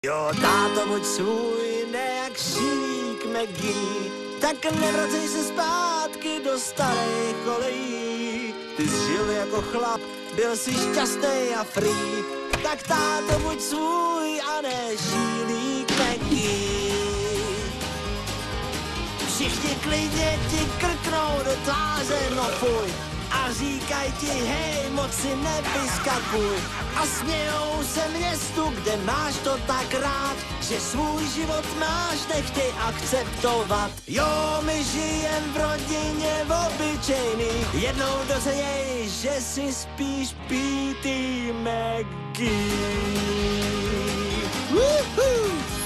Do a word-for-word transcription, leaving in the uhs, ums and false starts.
Jo, táto, buď svůj, ne jak šík McGee, tak nevracej se zpátky do starých kolejí. Ty jsi žil jako chlap, byl jsi šťastný a free, tak táto, buď svůj a ne šílík McGee. Všichni klidně ti krknou do tváře, no fuj, a říkaj ti, hej, moc si nevyskakuj. A smějou se městu, kde máš to tak rád, že svůj život máš, nechtěj akceptovat. Jo, my žijem v rodině obyčejný, jednou doceněj, že si spíš P T McGee. Woohoo!